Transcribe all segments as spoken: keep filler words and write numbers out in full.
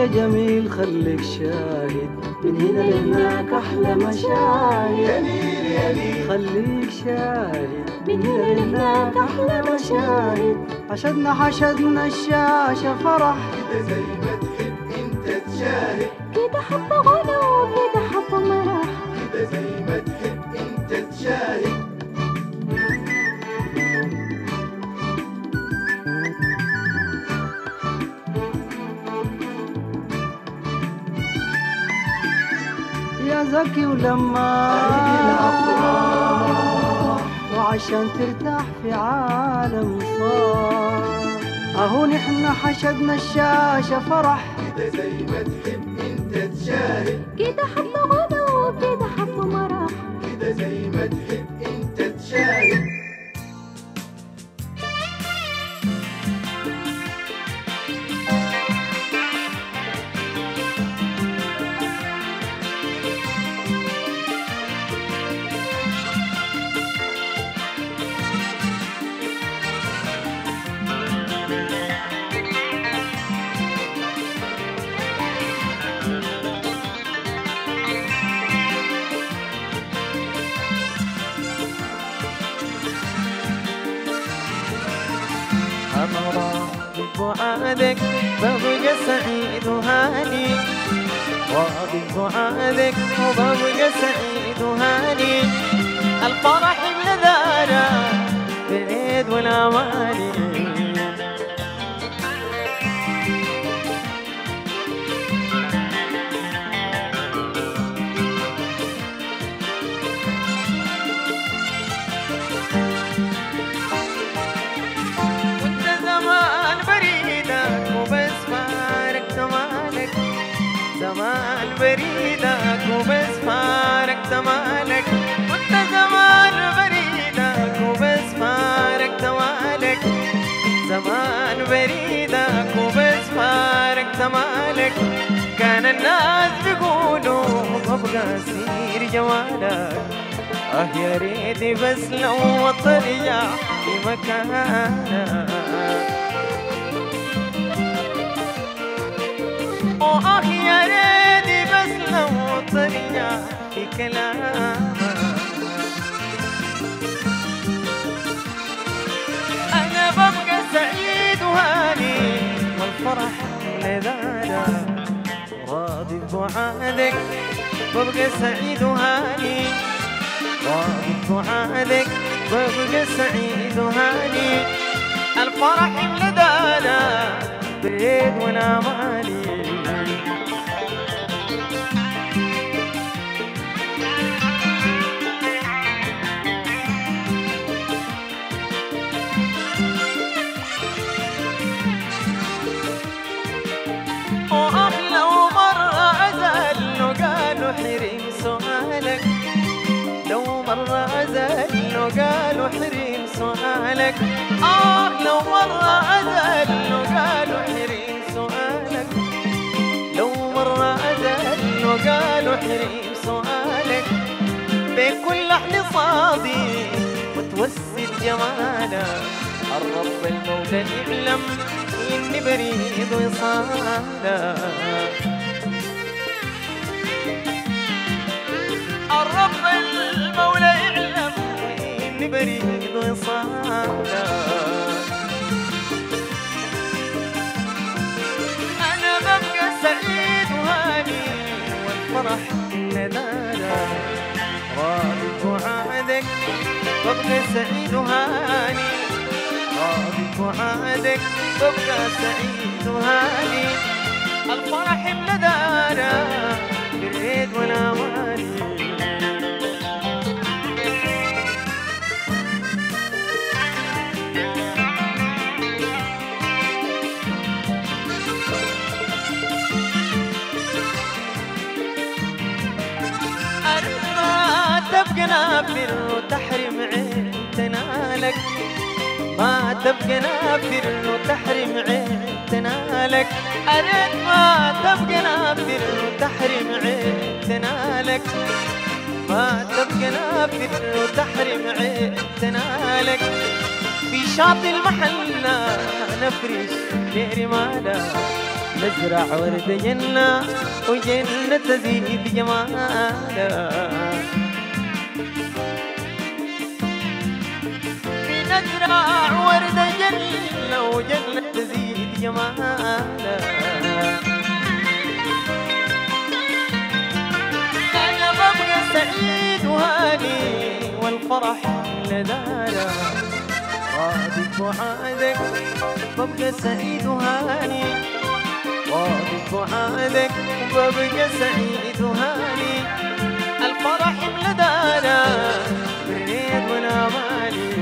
يا جميل خليك شاهد، من هنا لهناك أحلى مشاهد. يا نيل يا نيل خليك شاهد، من هنا لهناك أحلى مشاهد. حشدنا حشدنا الشاشة فرح، كده زي ما تحب انت تشاهد، كده حب غنى وكده حب مرح، كده زي ما تحب انت تشاهد. يا زكي ولما وعشان ترتاح في عالم صار، اهو نحن حشدنا الشاشة فرح، كده زي ما تحب انت تشاهد، كده حب غنى وكده حب مرح، كده زي ما تحب انت تشاهد. أنا راضي بوعدك ببقى سعيد وهاني، راضي بوعدك وببقى سعيد وهاني. الفرح بلدانا بالعيد والأماني، زمان بريدك وبس فارقت مالك، كنت زمان بريدك وبس فارقت مالك، زمان بريدك وبس فارقت مالك. كان الناس بيقولوا ابقى اسير جمالك، اه يا ريتي بس لو ترجع في مكانك، آه يا ريتي بس لو ترجع في كلامك. أنا ببقى سعيد وهاني والفرح لذانا، راضي بوعدك ببقى سعيد وهاني، راضي بوعدك ببقى سعيد وهاني. الفرح لذانا بالعيد والأماني، وأحلى مرة أزل لو قالوا حريم سؤالك، لو مرة أزل لو قالوا حريم سؤالك، آه لو مرة أزل لو قالوا حريم سؤالك، لو مرة أزل لو قالوا حريم سؤالك. بكل لحن صادي وتوسد جمالك، الرب المولى يعلم إني بريد وصالك، الرب المولى يعلم إني بريد وصالك. أنا ببقى سعيد وهاني والفرح لدانا، راضي بوعدك ببقى سعيد وهاني، راضي بوعدك ببقى سعيد وهاني. الفرح بلدانا بالعيد والأماني، ما تبقى نافر وتحرم عين تنالك، ما تبقى نافر وتحرم عين تنالك. أريد ما تبقى نافر وتحرم عين تنالك، ما تبقى نافر وتحرم عين تنالك. في شاطئ المحلة نفرش لرمالك، في نزرع ورد جنة وجنة تزيد جمالها نزرع ورد جنة وجنة تزيد جمالها أنا ببقى سعيد وهاني والفرح لدارا راضي بوعدك ببقى سعيد وهاني راضي بوعدك ببقى سعيد وهاني الفرح لدارا بالريد والأماني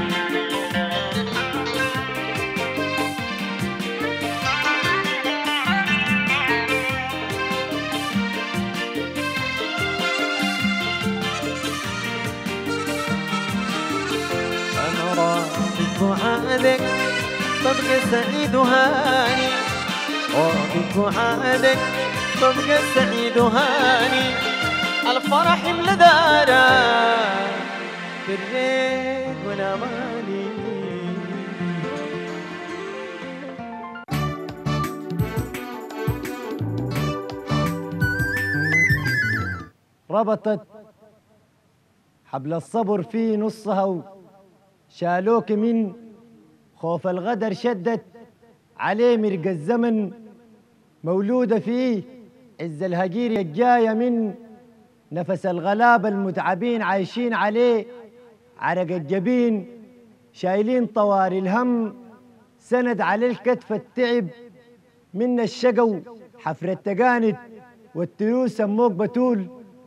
بوعدك ببقى سعيد وهاني راضي بوعدك ببقى سعيد وهاني الفرح اللي دارا بالريد والأماني ربطت حبل الصبر في نصها شالوك من خوف الغدر شدت عليه مرق الزمن مولودة فيه عز الهجير الجاية من نفس الغلابة المتعبين عايشين عليه عرق الجبين شايلين طواري الهم سند على الكتف التعب من الشقو حفر التقانت والتلوس سموك بتول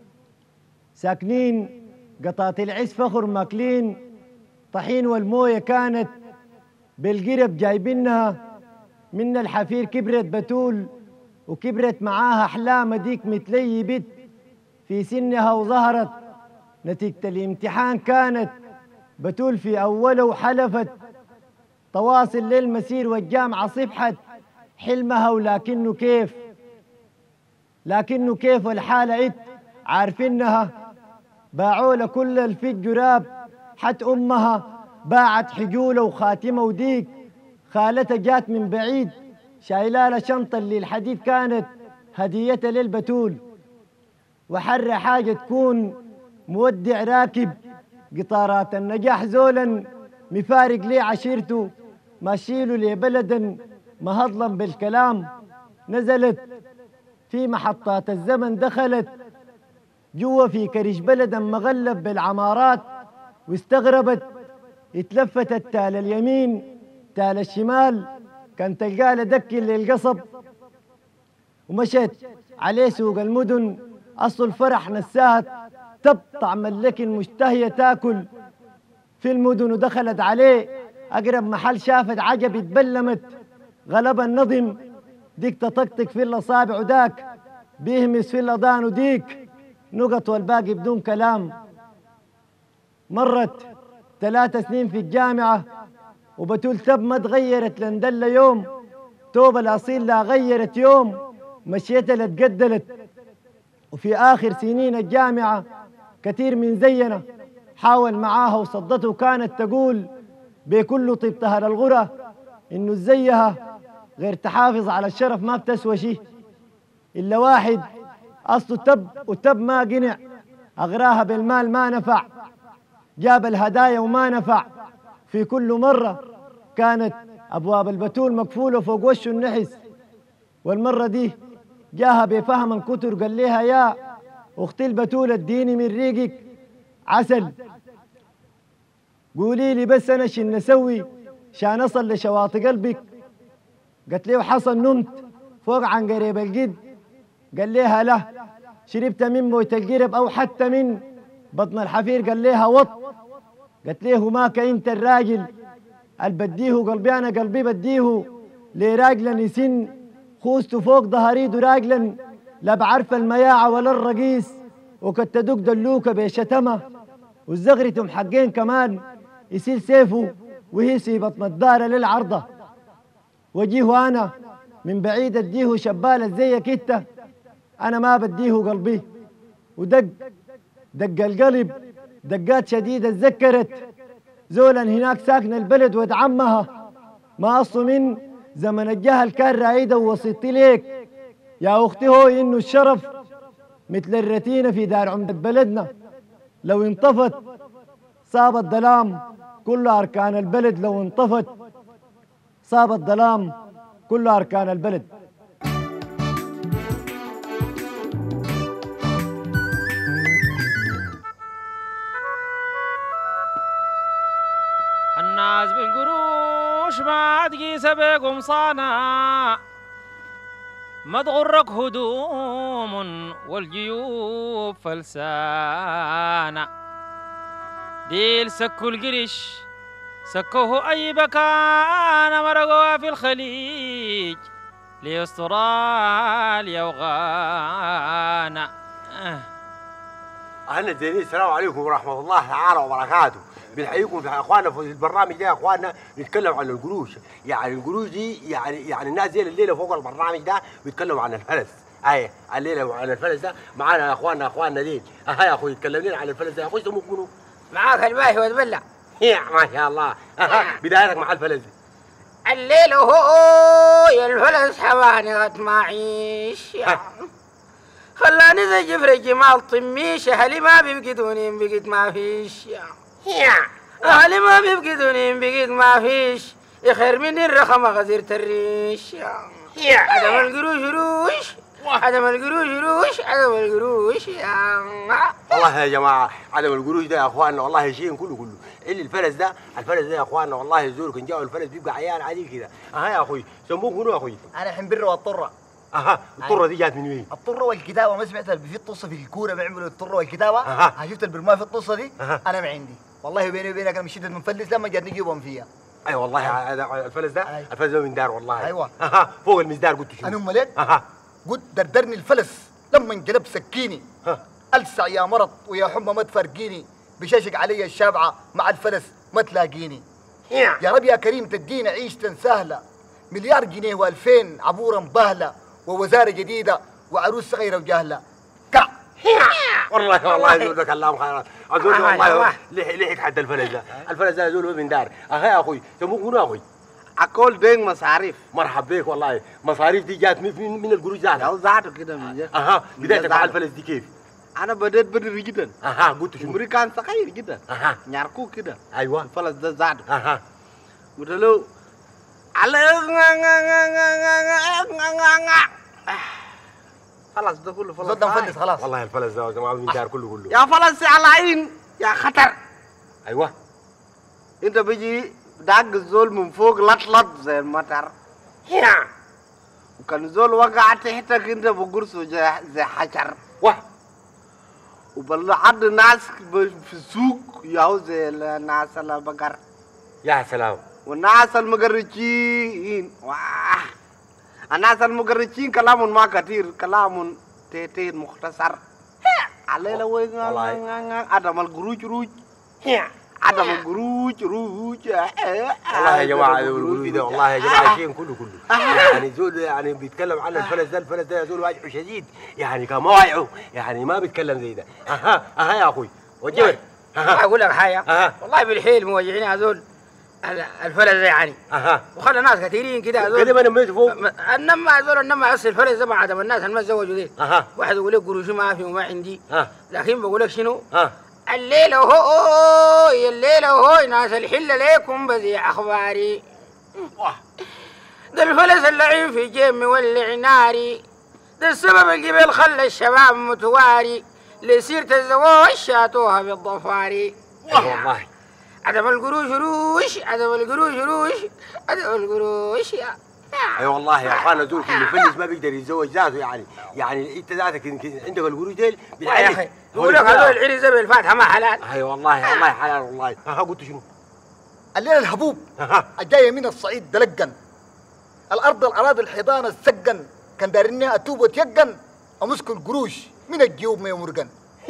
ساكنين قطات العز فخر ماكلين طحين والمويه كانت بالقرب جايبينها من الحفير كبرت بتول وكبرت معاها احلام ديك متلي بت في سنها وظهرت نتيجة الامتحان كانت بتول في اوله وحلفت تواصل للمسير والجامعة صبحت حلمها ولكنه كيف لكنه كيف والحالة ات عارفينها باعوا له كل الفي الجراب حت أمها باعت حجولة وخاتمة وديك خالتها جات من بعيد شايلة لها شنطة اللي الحديد كانت هديتها للبتول وحر حاجة تكون مودع راكب قطارات النجاح زولا مفارق ليه عشيرته ماشيله ليه بلدا مهضلا بالكلام نزلت في محطات الزمن دخلت جوا في كرش بلدا مغلب بالعمارات واستغربت اتلفتت تال اليمين تال الشمال كان تلقى له دك للقصب ومشت عليه سوق المدن اصل الفرح نساها تبطع ملك المشتهية تاكل في المدن ودخلت عليه اقرب محل شافت عجب اتبلمت غلب النظم ديك تطقطق في الاصابع وداك بيهمس في الاذان وديك نقط والباقي بدون كلام مرت ثلاث سنين في الجامعة وبتول تب ما تغيرت لندلة يوم توب الأصيل لا غيرت يوم مشيتها لتقدلت وفي آخر سنين الجامعة كثير من زينا حاول معاها وصدته كانت تقول بكل طيبتها للغرة إنه زيها غير تحافظ على الشرف ما بتسوى شيء إلا واحد أصله تب وتب ما قنع أغراها بالمال ما نفع جاب الهدايا وما نفع في كل مرة كانت أبواب البتول مقفولة فوق وشه النحس والمرة دي جاها بفهم كتر قال لها يا أختي البتول اديني من ريقك عسل قولي لي بس أنا شن نسوي شان أصل لشواطئ قلبك قالت له حصل نمت فوق عن قريب الجد قال لها لا شربت من موت القرب أو حتى من بطن الحفير قال لها وط قالت له ماك انت الراجل اللي بديه قلبي انا قلبي بديه ليه راجلا يسن خوسته فوق ظهريده راجلا لا بعرف المياعة ولا الرقيس وكنت تدق دلوكة بشتمة والزغرتهم حقين كمان يسيل سيفه وهيسي بطن الدار للعرضة وجيه انا من بعيد اديه شبالة زيك انت انا ما بديه قلبي ودق دق القلب دقات شديدة تذكرت زولا هناك ساكن البلد ود عمها ما أصله من زمن الجهل كان رايده ووصيت ليك يا أختي هو إنه الشرف مثل الرتينة في دار عمدة بلدنا، لو انطفت صاب الظلام كل أركان البلد، لو انطفت صاب الظلام كل أركان البلد. الناس بالقروش ما تقيس بقمصانا، ما تغرك هدوم والجيوب فلسانة، ديل سكوا القرش سكوه أي مكان، مرقوها في الخليج لأستراليا وغانا. أهلا زينين، السلام عليكم ورحمة الله تعالى وبركاته. بنحييكم في اخواننا في البرنامج ده. يا اخواننا نتكلم عن القروش، يعني القروش دي يعني يعني الناس دي الليله فوق البرنامج ده بيتكلموا عن الفلس. اي الليله عن الفلس ده معانا يا اخواننا اخواننا دي. اها يا اخوي اتكلم لنا عن الفلس ده يا اخوي. اسمك منو؟ معاك الباهي وتبلع. يا ما شاء الله. اها بدايتك مع الفلس دي. الليل هو يا الفلس حواني غت معيش خلاني زي جفر الجمال طميش، اهلي ما بيبقدوني بقيت ما فيش يا اهلي ما بيبقدوني بقيت ما فيش، يخير مني الرخمه غزيرة الريش يا عدم القروش روش، عدم القروش روش، عدم القروش يا والله يا جماعه عدم القروش ده يا اخواننا والله شيء كله كله اللي الفلس ده. الفلس ده يا اخواننا والله الزول كان جاوا الفلس بيبقى عيان عادي كده. اها يا اخوي سموك منو يا اخوي؟ انا حنبر والطره. اها الطره دي جات من وين؟ الطره والكتابه. ما سمعت في الطصه في الكوره بيعملوا الطره والكتابه؟ اها شفت البرمايه في الطصه دي؟ أها. انا ما عندي والله بيني وبينك انا مشيت مفلس لما جاتني جيبهم فيها. اي أيوة والله هذا الفلس ده. أيوة. الفلس ده من دار والله. ايوه اها فوق المزدار قلت شو؟ انا امال ايه؟ اها قلت دردرني الفلس لما انقلب سكيني. ها السع يا مرض ويا حمى ما تفرقيني، بشاشق علي الشابعه مع الفلس ما تلاقيني. يا رب يا كريم تدينا عيشة سهله، مليار جنيه والفين عبوره مبهله، ووزاره جديده وعروس صغيره وجهله. كع والله والله يقول لك اللهم خيرات. اقول والله لحق حد الفلس ده. الفلس ده يقول من دار. اها يا اخوي سموك منو يا اخوي؟ اكل بيك مصاريف. مرحب بك والله. مصاريف دي جات من من القروش ذاتها. لو زعته كده من جد. اها بدايتك مع الفلس دي كيف؟ انا بديت بدري جدا. اها قلت شو؟ عمري كان صغير جدا. اها نعركوه كده. ايوه الفلس ده زعته. اها قلت له على خلاص ده كله فلس. صدق مفلس خلاص. والله الفلس ده يا جماعه من دار كله كله. يا فلس على عين يا خطر. ايوه انت بيجي داق الزول من فوق لط لط زي المطر. وكان الزول وقع تحتك انت بقرصه زي حجر. واه وبالحد الناس في السوق ياهو زي الناس البقر. يا سلام. والناس المقرشين واه الناس المقرشين كلام ما كثير، كلام تيتين مختصر. علينا وين عدم القروش روج، عدم القروش روج. والله يا جماعه القروش ده والله يا جماعه شيء كله كله. يعني زول يعني بيتكلم عن الفلس ده. الفلس ده زول واجعه شديد، يعني كان واجعه يعني ما بيتكلم زي ده. اها اها يا اخوي وجبت. اقول لك حاجه والله بالحيل موجعين هذول الفلس ده يعني. اها وخلى ناس كثيرين كده هذول كده ما نميت فوق. انما هذول انما اصل الفلس ده ما عدم الناس اللي ما تزوجوا ذي. اها واحد يقول لك قروش ما في وما عندي. ها لكن بقول لك شنو؟ ها الليله وهو الليله وهو ناس الحله ليكم بذيع اخباري. ده الفلس اللعين في جيب مولع ناري، ده السبب الجبل خلى الشباب متواري، لسيرة الزواج شاتوها بالضفاري. والله عدم القروش روش، عدم القروش روش، عدم القروش يا اي والله يا اخوانا زول كل فلس ما بيقدر يتزوج ذاته. يعني يعني انت ذاتك عندك القروش دي يا اخي يقول لك هذول العريس زي الفاتحه ما حلال. اي والله والله حلال والله. ها قلت شنو؟ الليله الهبوب الجايه من الصعيد دلقن، الارض الاراضي الحيطان السقن، كان دارني اتوب وتيقن امسك القروش من الجيوب ما يمرقن.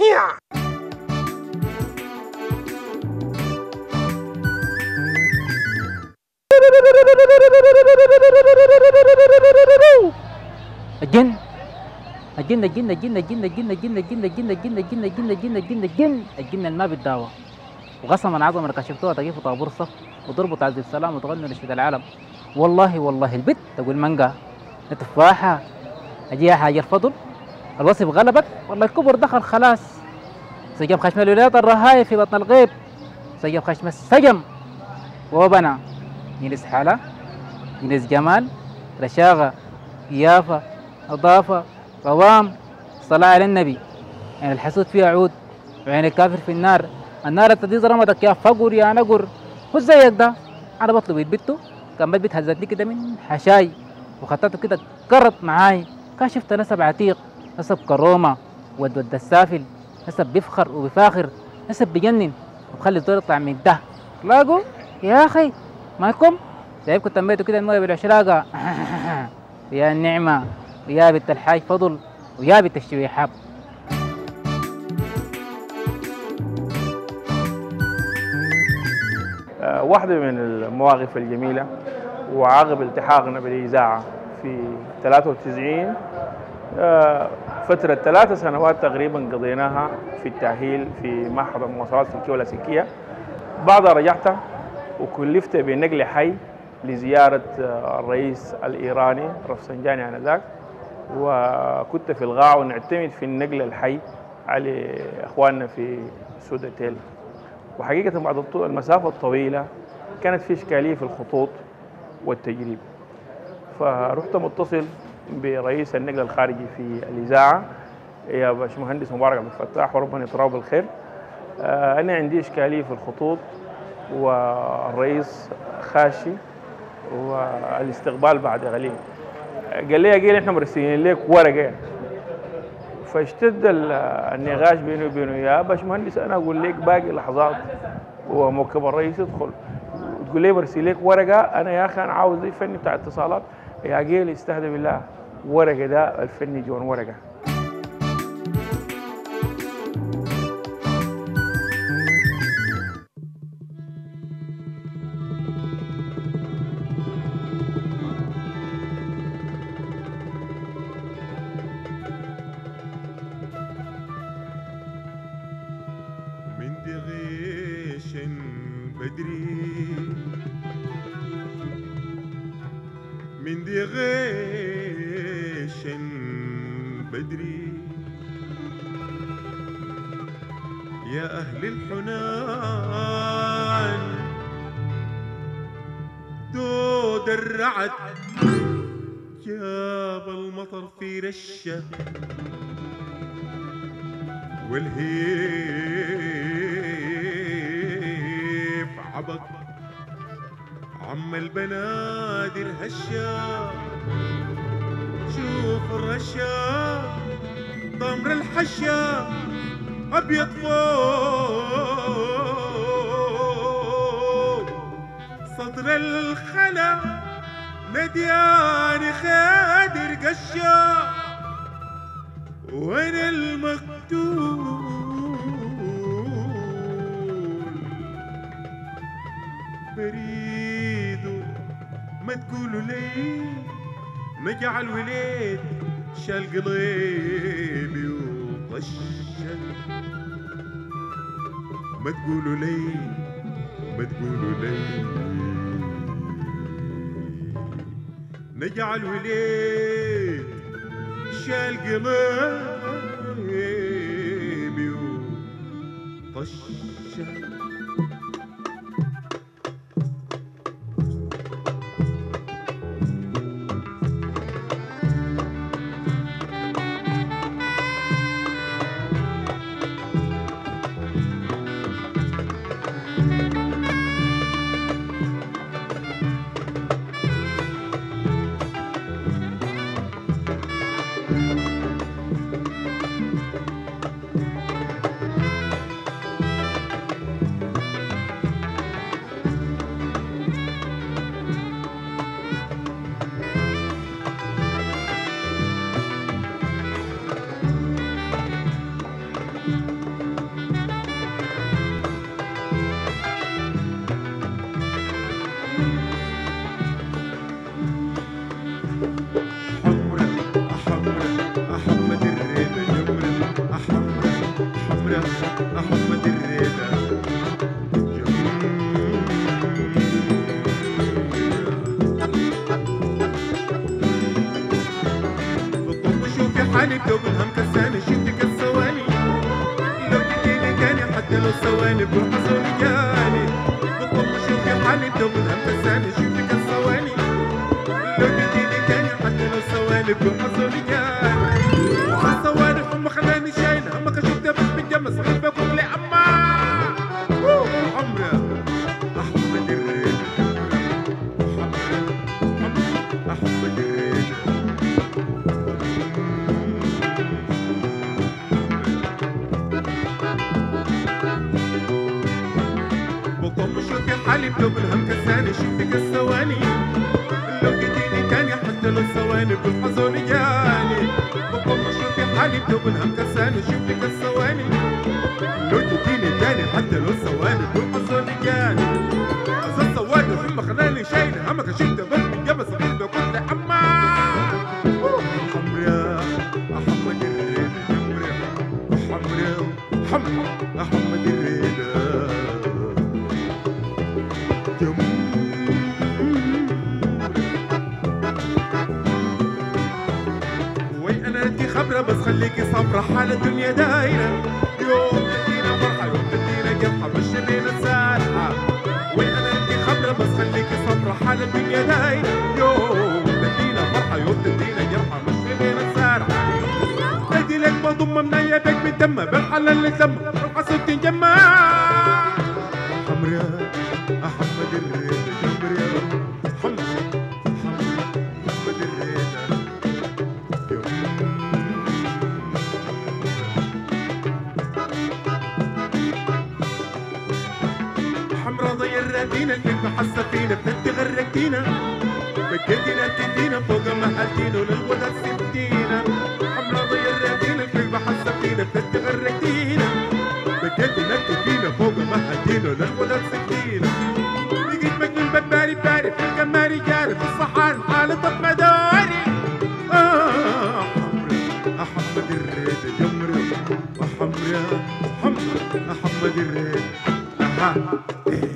الجن الجن الجن الجن الجن الجن الجن الجن الجن الجن الجن الجن الجن الجن الجن الجن اللي ما بيتداوى، وقسما عظما كشفتوها تقيف طابور صف وضربوا تعزي السلام وتغنوا نشيد العالم والله والله البت تقول مانجا تفاحة أجيها حاجة الفضل الوصف غلبك والله الكبر دخل خلاص. سجم خشم الولايات الرهاية في بطن الغيب، سجم خشم السجم وبنى ينس حالة ينس جمال رشاقة قيافة نظافة قوام صلاة على النبي. يعني الحسود فيها عود وعين الكافر في النار، النار تديز رمضك يا فقر يا نقر. هو زيك ده أنا بطلب يتبتو كان بيت هزتني كده من حشاي وخطته كده قرط معاي. كان شفت نسب عتيق، نسب كرومة ود ود السافل، نسب بيفخر وبفاخر، نسب بجنن وبخلي الزول يطلع من ده. لاقوا يا أخي مالكم؟ شايفكم تنبيتوا كده المويه بالعشراقة. يا النعمة ويا بنت الحاج فضل ويا بنت الشويحاب. واحدة من المواقف الجميلة وعقب التحاقنا بالإذاعة في ثلاثة وتسعين، فترة ثلاث سنوات تقريبا قضيناها في التأهيل في معهد المواصلات السلكية واللاسلكية. بعدها رجعت وكلفت بنقل حي لزيارة الرئيس الإيراني رفسنجاني آنذاك، وكنت في الغاء ونعتمد في النقل الحي على إخواننا في سودتيل. وحقيقة بعد المسافة الطويلة كانت في إشكالية في الخطوط والتجريب، فرحت متصل برئيس النقل الخارجي في الإذاعة يا باشمهندس مبارك عبد الفتاح وربنا يطراه بالخير. آه أنا عندي إشكالية في الخطوط والرئيس خاشي والاستقبال بعد غليل. قال لي قال احنا مرسلين لك ورقة. فاشتد النقاش بيني وبينه، يا باشمهندس انا اقول لك باقي لحظات وموكب الرئيس يدخل وتقول لي برسل لك ورقه. انا يا اخي انا عاوز الفني بتاع اتصالات. يا قيل استهدى بالله، ورقه ده الفني جون ورقه. من دي غيش بدري يا أهل الحنان، دود الرعد جاب المطر في رشة والهيف عبق عم البنادر هشا. شوف الرشا ضمر الحشا ابيض فوق صدر الخلا نديان خادر قشا. وين المقتول بريد ما تقولوا لي نجعل وليد شال قلبي وطشة. ما تقولوا لي ما تقولوا لي نجعل وليد شال قلبي وطشة. دوب الهم كساني شفتك الثواني لو جيتيني تاني حتى لو ثواني بالحزن جاني بطل شوفي حالي دوب الهم كساني شفتك الثواني لو جيتيني تاني حتى لو ثواني بالحزن جاني الثواني هم خلاني شايل همك شفتها بس بالجمس غير بقول لي أما عمري أحمد الريد أحمد الريد بقوم شوفي حالي بدوب الهم كساني شفتك الثواني لو جيتيني تاني حتى لو ثواني بالحزن جاني بقوم شوفي حالي بدوب الهم كساني شفتك الثواني لو جيتيني تاني حتى لو ثواني بالحزن جاني أصل الثواني هم خلاني شايل همك شفت بس من جبل صغير بقول لي أما حمرا أحمد الريد حمرا حمرا حمرا أحمد الريد وي أنا ردي خبرة بس خليكي صبرة حال الدنيا دايرة يوم تدينا فرحة يوم تدينا جرحة مش بين السالحة وي أنا ردي خبرة بس خليكي صبرة حال الدنيا دايرة يوم تدينا فرحة يوم تدينا جرحة مش بين السالحة بدي لك بضم منايا بيك من دمه بالحلال اللي تمه والحسد تنجمع حمرا أحمد الريد حمرا حمرا أحمد الريد حمرا ضيرتينا الكلمة حاسة فينا بدك غرقتينا بديتينا تدينا فوق مهلتينا وللولد سبتينا حمرا ضيرتينا الكلمة حاسة فينا بدك غرقتينا بديتينا تدينا فوق مهلتينا وللولد سبتينا بقيت مجنون بباري باري في القماري جاري في الصحان حالة طب مداري آه حمرا أحمد الريد جمرة حمرا حمرا أحمد الريد أها